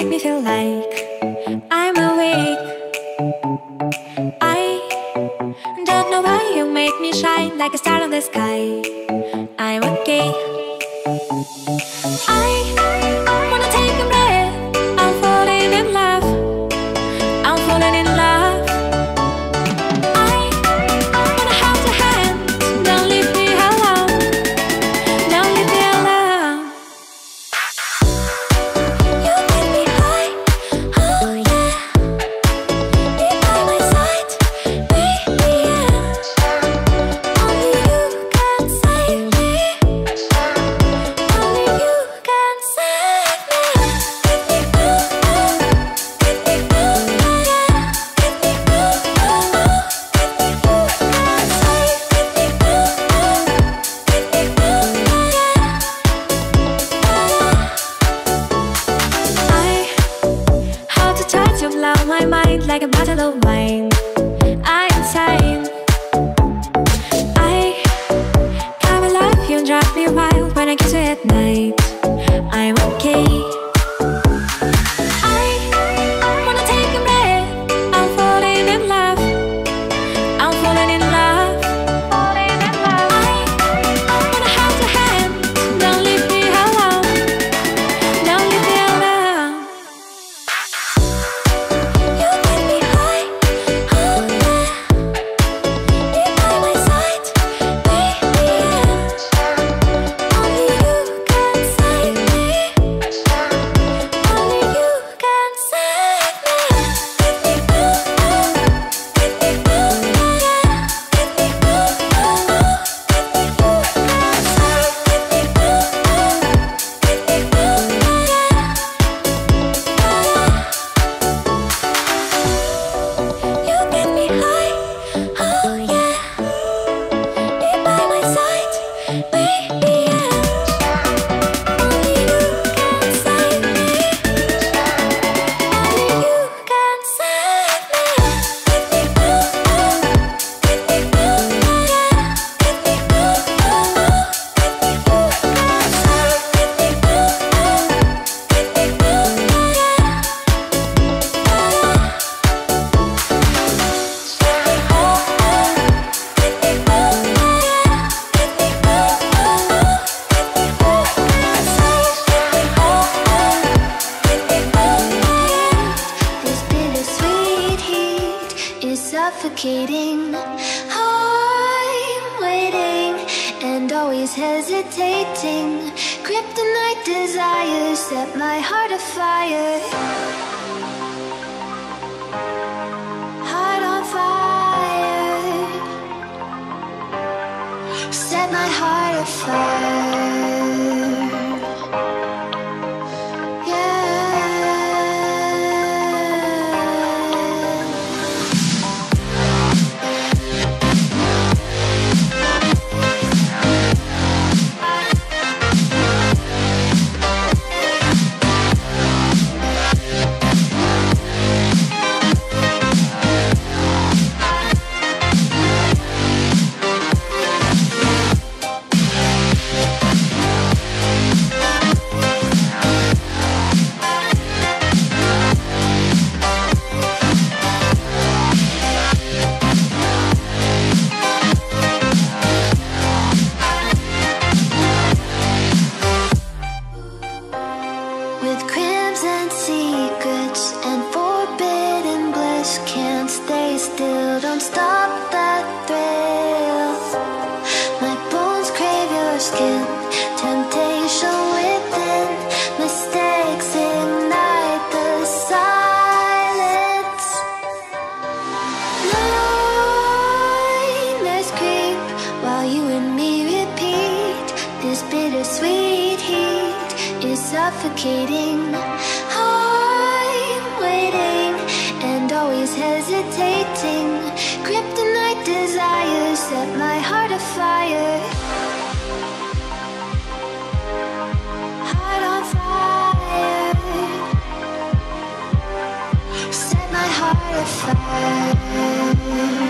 make me feel like I'm awake. I don't know why you make me shine like a star in the sky. I'm okay. I wanna take a breath. I'm falling in love. I'm falling in love. I wanna hold your hand. Don't leave me alone. Don't leave me alone. You make me high. Oh yeah. Be by my side, baby. Yeah. Only you can save me. Only you can save me. I how to touch you blow my mind like a bottle of wine. I'm insane. I come alive, you drive me wild when I kiss you at night. I'm okay. I wanna take a breath. I'm falling in love. I'm falling in love. I wanna hold your hand. Don't leave me alone. Don't leave me alone. You make me high. Oh yeah. Be by my side, baby. Yeah. Only you can save me. Only you can save me. You get me high, oh yeah. Be by my side, baby. Yeah. Only you can save me. Only you can save This bittersweet heat is suffocating. I'm waiting and always hesitating. Kryptonite desires set my heart afire. Heart on fire. Set my heart afire. With crimson secrets and forbidden bliss, can't stay still, don't stop that thrill. My bones crave your skin, temptation within, mistakes ignite the silence. Nightmares creep while you and me repeat. This bittersweet heat is suffocating. I'm waiting and always hesitating. Kryptonite desires set my heart afire. Heart on fire. Set my heart afire.